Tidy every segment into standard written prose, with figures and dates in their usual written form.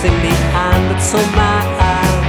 imitating Neanderthal man.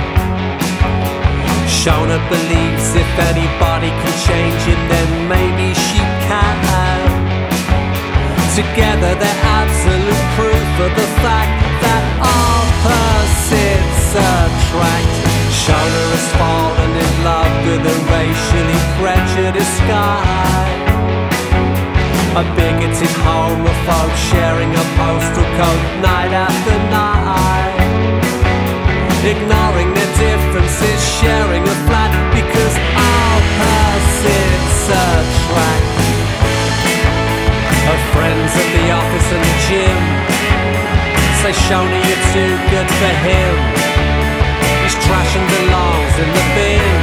Shona believes if anybody can change him, then maybe she can. Together they're absolute proof of the fact that opposites attract. Shona has fallen in love with a racially prejudiced guy, a bigoted homophobe sharing a postal code night after night, ignoring their differences, sharing a flat because opposites attract. Her friends at the office and the gym say, Shona, you're too good for him. He's trash and belongs in the bin.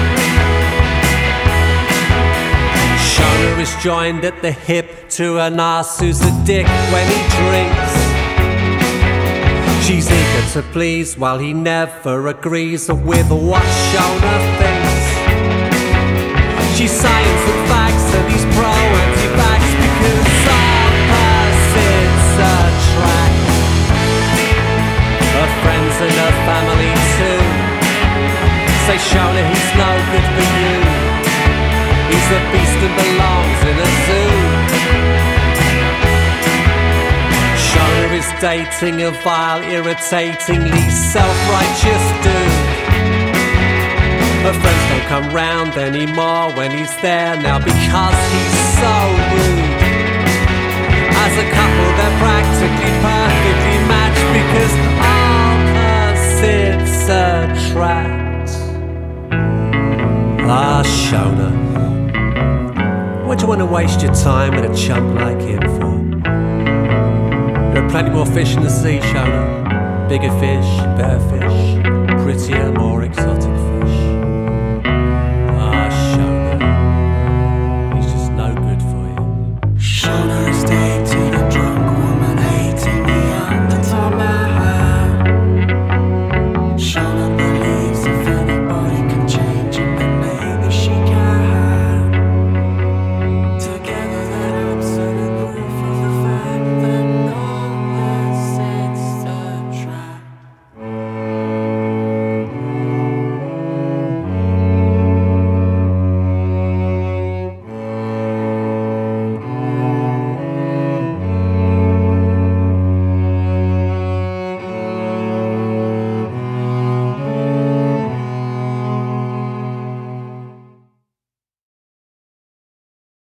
Shona is joined at the hip to an ass who's a dick when he drinks. She's eager to please while he never agrees with what Shona thinks. She's science and facts and he's pro-anti-vax because opposites attract. Her friends and her family too say, Shona, he's no good for you. He's a beast and belongs in a zoo. Shona is dating a vile, irritatingly self-righteous dude. Her friends don't come round anymore when he's there now because he's so rude. As a couple they're practically perfectly matched because opposites attract. Ah, Shona, what do you want to waste your time with a chump like him for? There are plenty more fish in the sea, Shona. Bigger fish, better fish, prettier, more